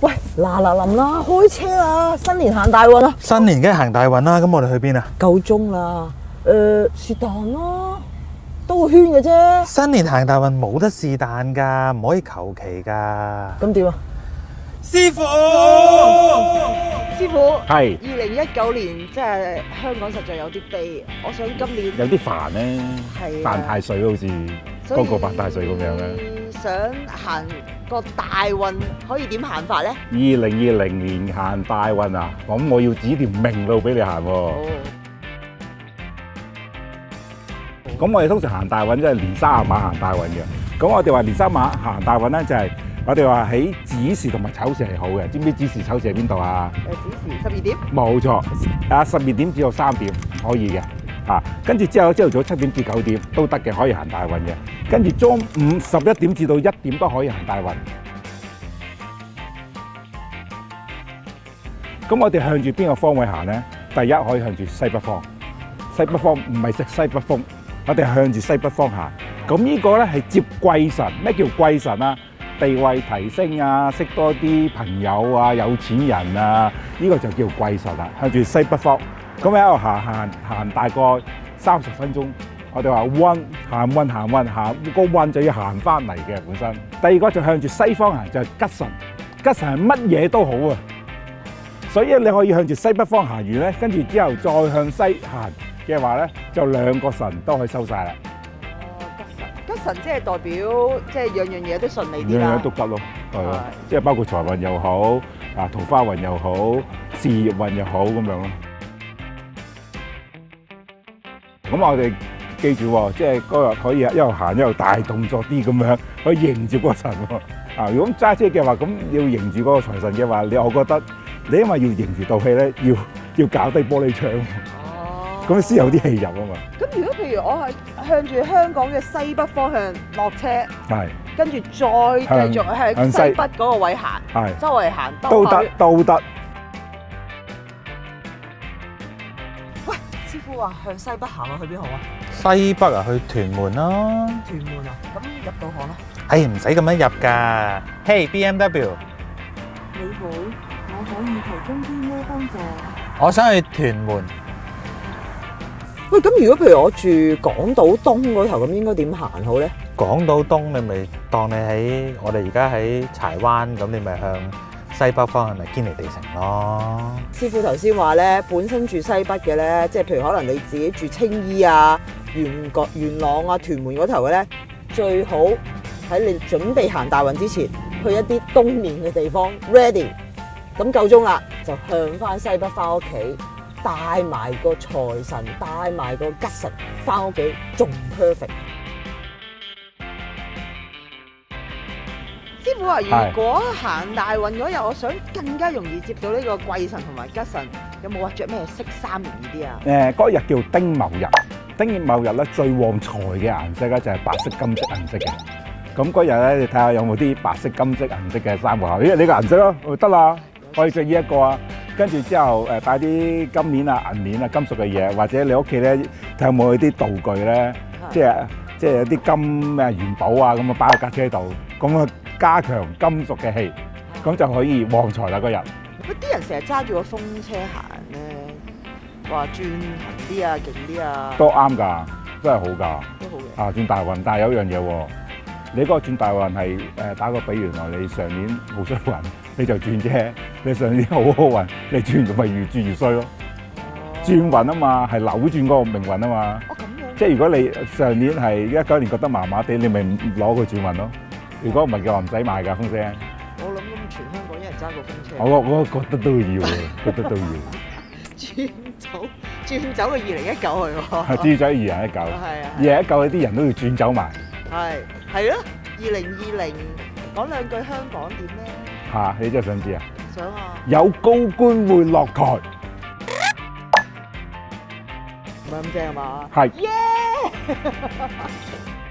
喂，嗱臨啦，開車啦！新年行大運啦！ 新年梗係行大運啦，咁我哋去邊啊？ 夠鐘啦，是但啦，兜個圈嘅啫。 新年行大運冇得是但㗎，唔可以求其㗎。 咁點啊？ 師傅， 師傅， 係 2019年即係香港實在有啲悲，我想今年有啲煩咧， 係犯太歲好似所以個個犯太歲咁樣咧。 想行個大運可以點行法咧？ 2020年行大運啊，咁我要指條明路俾你行喎。咁我哋通常行大運即係年30晚行大運嘅。咁我哋話年30晚行大運咧，就係我哋話喺子時同埋丑時係好嘅。知唔知子時丑時喺邊度啊？ 子時12點。 冇錯，12點至到3點可以嘅。跟住之後朝頭早7點至9點都得嘅，可以行大運嘅。跟住中午11點至到1點都可以行大運。咁我哋向住邊個方位行咧？第一可以向住西北方，西北方唔係食西北風，我哋向住西北方行。咁呢個咧係接貴神。咩叫貴神啊？地位提升啊，識多啲朋友啊，有錢人啊，呢個就叫貴神啦。向住西北方，咁喺度行大概30分鐘。我哋話行個運就要行翻嚟嘅本身。第二個就向住西方行，就係吉神。吉神係乜嘢都好啊，所以你可以向住西北方行完咧，跟住之後再向西行嘅話咧，就2個神都可以收晒啦。 吉神即係代表即係樣樣嘢都順利啲啦， 樣樣都吉咯，係咯，即係包括財運又好，桃花運又好，事業運又好咁樣咯。咁我哋記住喎，即係嗰日可以一路行一路大動作啲咁樣，可以迎住嗰個神喎。如果揸車嘅話，咁要迎住嗰個財神嘅話，我覺得你因為要迎住道氣咧，要搞低玻璃窗，咁先有啲氣入啊嘛。 咁如果譬如我係向住香港嘅西北方向落車， 係跟住再繼續向西北嗰個位行， 係周圍行都得。 喂，師傅話向西北行去邊好啊？ 西北啊，去屯門啦。 屯門啊，咁入到行啦。 唔使咁樣入㗎。Hey BMW， 你好，我可以提供啲咩幫助？ 我想去屯門。 喂，咁如果譬如我住港島東嗰頭，咁應該點行好咧？ 港島東你咪當你喺我哋而家喺柴灣，咁你咪向西北方向咪堅尼地城咯。 師傅頭先話咧，本身住西北嘅咧，即係譬如可能你自己住青衣啊、元朗啊、屯門嗰頭嘅咧，最好喺你準備行大運之前，去一啲東面嘅地方 ready， 咁夠鐘啦，就向翻西北翻屋企，帶埋個財神，帶埋個吉神翻屋企，仲 perfect。師傅話：如果行大運嗰日，我想更加容易接到呢個貴神同埋吉神，有冇話着咩色衫容易啲啊？ 嗰日叫丁卯日，丁卯日咧最旺財嘅顏色咧就係白色、金色銀色嘅。咁嗰日咧，你睇下有冇啲白色、金色、銀色嘅衫喎？咦，呢個顏色咯，得啦，可以着呢一個啊。跟住之後帶啲金鏈啊、銀鏈啊、金屬嘅嘢，或者你屋企咧睇有冇啲道具咧，即係有啲金咩元寶啊咁啊擺喺架車度，咁啊加強金屬嘅氣，咁就可以旺財啦嗰日。 啲人成日揸住個風車行咧，話轉行啲啊、勁啲啊， 都啱㗎，真係好㗎， 都好嘅。 轉大運，但係有一樣嘢喎，你嗰個轉大運係打個比喻，原來你上年冇衰運，你就轉啫。你上年好運，你轉咪越轉越衰咯。轉運啊嘛，係扭轉嗰個命運啊嘛。 咁樣。 即係如果你上年係19年覺得麻麻地，你咪攞佢轉運咯。如果唔係嘅話，唔使買㗎風聲。 我諗咁全香港一人揸個風車。 我覺得都要，覺得都要。 轉走個2019去喎。 轉走2019。係啊。2019啲人都要轉走埋。 係咯，2020講兩句香港點咧？ 你真係想知啊？ 想啊！ 有高官會落台。 唔係咁正係嘛？ 係。 耶！